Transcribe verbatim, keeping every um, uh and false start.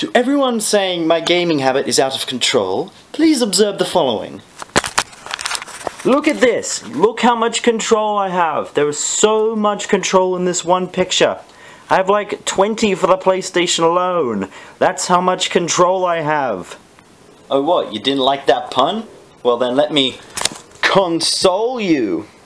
To everyone saying my gaming habit is out of control, please observe the following. Look at this! Look how much control I have! There is so much control in this one picture. I have like twenty for the PlayStation alone. That's how much control I have. Oh what, you didn't like that pun? Well then let me console you.